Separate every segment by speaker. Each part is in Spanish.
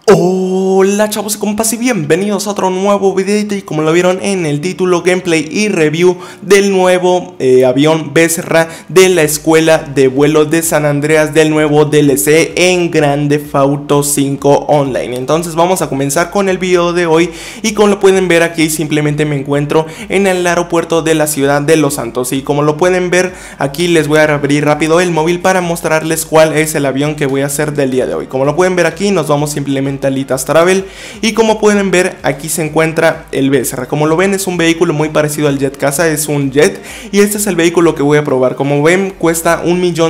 Speaker 1: Hola chavos y compas y bienvenidos a otro nuevo videito. Y como lo vieron en el título, gameplay y review del nuevo avión Becerra de la escuela de vuelo de San Andreas, del nuevo DLC en Grand Theft Auto 5 Online. Entonces vamos a comenzar con el video de hoy. Y como lo pueden ver aquí, simplemente me encuentro en el aeropuerto de la ciudad de Los Santos. Y como lo pueden ver aquí, les voy a abrir rápido el móvil para mostrarles cuál es el avión que voy a hacer del día de hoy. Como lo pueden ver aquí, nos vamos simplemente a Litas Travel. Y como pueden ver, aquí se encuentra el Becerra. Como lo ven, es un vehículo muy parecido al Jet Casa, es un jet. Y este es el vehículo que voy a probar. Como ven, cuesta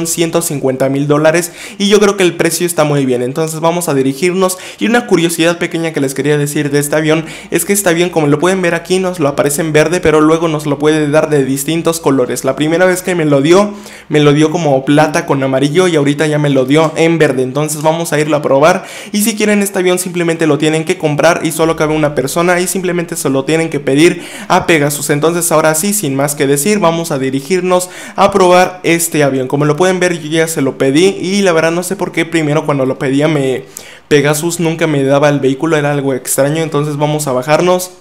Speaker 1: $1.150.000. Y yo creo que el precio está muy bien. Entonces vamos a dirigirnos. Y una curiosidad pequeña que les quería decir de este avión es que este avión, como lo pueden ver aquí, nos lo aparece en verde, pero luego nos lo puede dar de distintos colores. La primera vez que me lo dio como plata con amarillo, y ahorita ya me lo dio en verde. Entonces vamos a irlo a probar. Y si quieren este avión, simplemente lo tienen que comprar y solo cabe una persona, y simplemente se lo tienen que pedir a Pegasus. Entonces ahora sí, sin más que decir, vamos a dirigirnos a probar este avión. Como lo pueden ver, yo ya se lo pedí, y la verdad no sé por qué primero cuando lo pedía Pegasus nunca me daba el vehículo, era algo extraño. Entonces vamos a bajarnos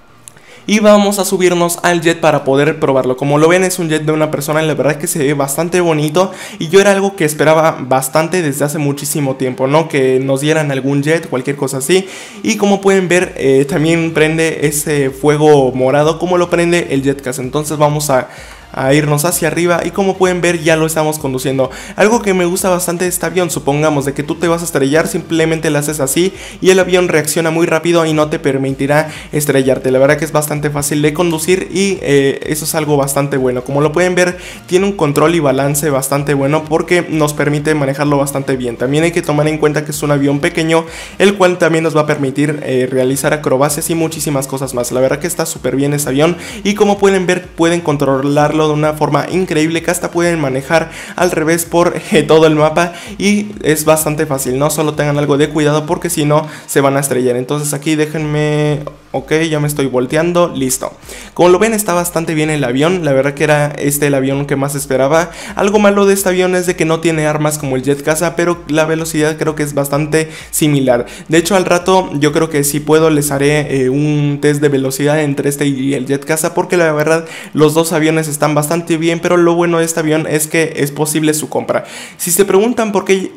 Speaker 1: y vamos a subirnos al jet para poder probarlo. Como lo ven, es un jet de una persona y la verdad es que se ve bastante bonito. Y yo era algo que esperaba bastante desde hace muchísimo tiempo, ¿no? Que nos dieran algún jet, cualquier cosa así. Y como pueden ver, también prende ese fuego morado como lo prende el Jet Casa. Entonces vamos a irnos hacia arriba, y como pueden ver ya lo estamos conduciendo. Algo que me gusta bastante de este avión, supongamos de que tú te vas a estrellar, simplemente le haces así y el avión reacciona muy rápido y no te permitirá estrellarte. La verdad que es bastante fácil de conducir, y eso es algo bastante bueno. Como lo pueden ver, tiene un control y balance bastante bueno porque nos permite manejarlo bastante bien. También hay que tomar en cuenta que es un avión pequeño, el cual también nos va a permitir realizar acrobacias y muchísimas cosas más. La verdad que está súper bien este avión, y como pueden ver, pueden controlarlo de una forma increíble, que hasta pueden manejar al revés por todo el mapa, y es bastante fácil, ¿no? Solo tengan algo de cuidado porque si no se van a estrellar. Entonces aquí déjenme... Ok, ya me estoy volteando, listo. Como lo ven, está bastante bien el avión. La verdad que era el avión que más esperaba. Algo malo de este avión es de que no tiene armas como el Jet Casa, pero la velocidad creo que es bastante similar. De hecho, al rato yo creo que si puedo les haré un test de velocidad entre este y el Jet Casa, porque la verdad los dos aviones están bastante bien. Pero lo bueno de este avión es que es posible su compra. Si se preguntan por qué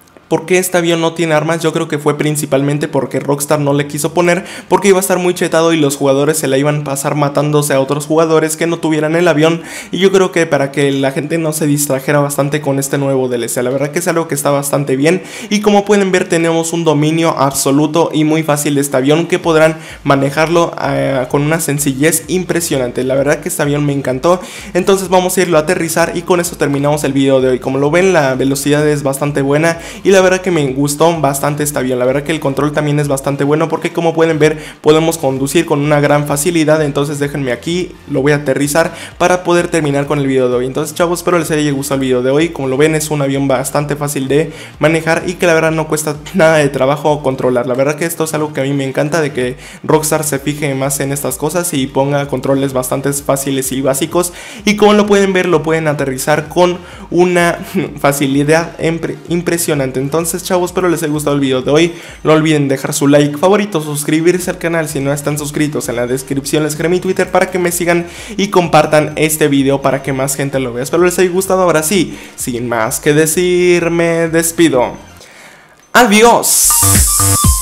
Speaker 1: este avión no tiene armas, yo creo que fue principalmente porque Rockstar no le quiso poner, porque iba a estar muy chetado y los jugadores se la iban a pasar matándose a otros jugadores que no tuvieran el avión. Y yo creo que para que la gente no se distrajera bastante con este nuevo DLC, la verdad que es algo que está bastante bien. Y como pueden ver, tenemos un dominio absoluto y muy fácil de este avión, que podrán manejarlo con una sencillez impresionante. La verdad que este avión me encantó. Entonces vamos a irlo a aterrizar, y con eso terminamos el video de hoy. Como lo ven, la velocidad es bastante buena, y la verdad que me gustó bastante este avión. La verdad que el control también es bastante bueno, porque como pueden ver, podemos conducir con una gran facilidad. Entonces déjenme aquí, lo voy a aterrizar para poder terminar con el video de hoy. Entonces chavos, espero les haya gustado el video de hoy. Como lo ven, es un avión bastante fácil de manejar, y que la verdad no cuesta nada de trabajo controlar. La verdad que esto es algo que a mí me encanta, de que Rockstar se fije más en estas cosas y ponga controles bastante fáciles y básicos. Y como lo pueden ver, lo pueden aterrizar con una facilidad impresionante. Entonces chavos, espero les haya gustado el video de hoy. No olviden dejar su like, favorito, suscribirse al canal si no están suscritos. En la descripción les dejaré mi Twitter para que me sigan y compartan este video para que más gente lo vea. Espero les haya gustado. Ahora sí, sin más que decir, me despido. Adiós.